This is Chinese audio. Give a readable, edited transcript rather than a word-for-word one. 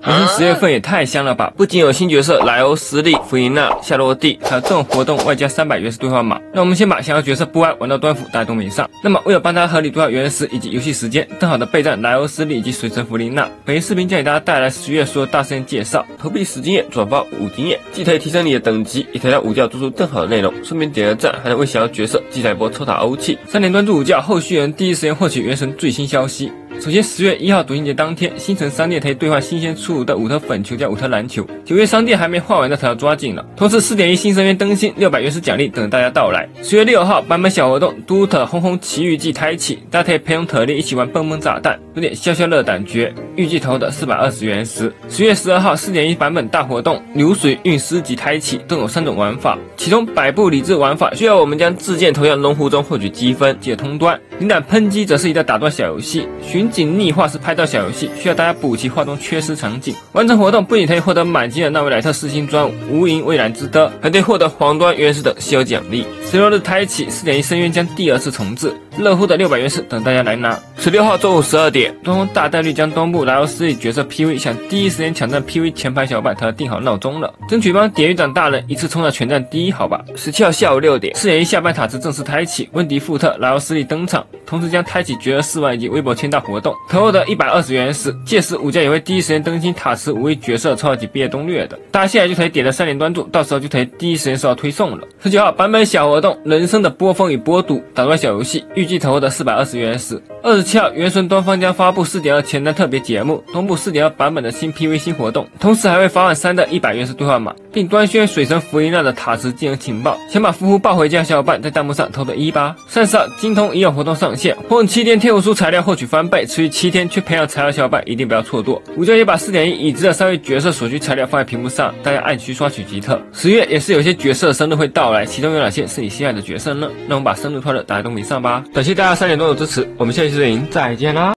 10月份也太香了吧！不仅有新角色莱欧、斯利、弗琳娜、夏洛蒂，还有这种活动外加300原石兑换码。那我们先把想要角色不安玩到端辅，大家都没上。那么为了帮大家合理兑换原石以及游戏时间，更好的备战莱欧、斯利以及水神弗琳娜，本期视频将给大家带来10月所有大事件介绍。投币10经验，转发5经验，既可以提升你的等级，也可以让武教做出更好的内容。顺便点个赞，还能为想要角色记载一波抽塔欧气。3点关注武教，后续人第一时间获取原神最新消息。首先，10月1号独行节当天，星城商店可以兑换新鲜出炉的5特粉球加5特篮球。9月商店还没换完的才要抓紧了。同时，4.1新生源更新，600原石奖励等着大家到来。10月6号版本小活动，都特轰轰奇遇记开启，大家可以陪同特利一起玩蹦蹦炸弹，有点消消乐感觉。预计投的420原石。10月12号4.1版本大活动，流水运诗集开启，共有3种玩法，其中百步理智玩法需要我们将自建投向龙湖中获取积分，记得通关。灵感喷击则是一道打断小游戏，巡警逆画是拍照小游戏，需要大家补齐画中缺失场景。完成活动不仅可以获得满金的纳维莱特4星专武、无垠蔚蓝之歌，还可以获得皇端原石等稀有奖励。16日开启4.1深渊将第2次重置，热乎的600原石等大家来拿。16号中午12点，端锋大概率将东部莱欧斯里角色 PV 想第一时间抢占 PV 前排小板，他定好闹钟了，争取帮典狱长大人一次冲到全站第一，好吧。17号下午6点，4.1下半塔池正式开启，温迪富特、莱欧斯里登场，同时将开启绝世4万以及微博签到活动，投后的120原石，届时武将也会第一时间更新塔池5位角色超级毕业攻略的，大家现在就可以点了3点关注，到时候就可以第一时间收到推送了。19号版本小活动，人生的波峰与波堵打断小游戏，预计投后的420原石。27号原神端方将发布 4.2 前瞻特别节目，公布 4.2 版本的新 PV 新活动，同时还会发放3的100原石兑换码，并端宣水神弗琳娜的塔池技能情报。想把夫妇抱回家的小伙伴在弹幕上投的18。30号精通已有活动上线，活动7天天武书材料获取翻倍，持续7天去培养材料小伙伴一定不要错过。武教也把 4.1 已知的3位角色所需材料放在屏幕上，大家按需刷取即可。10月也是有些角色生日会到来，其中有哪些是你心爱的角色呢？那我们把生日快乐大家都没上吧。感谢大家3点多的支持，我们下期视频再见啦。